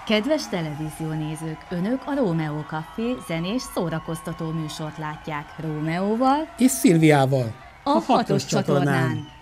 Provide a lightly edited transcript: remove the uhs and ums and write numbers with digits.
Kedves televíziónézők, Önök a Rómeó Café zenés szórakoztató műsort látják Rómeóval és Szilviával. a 6-os csatornán.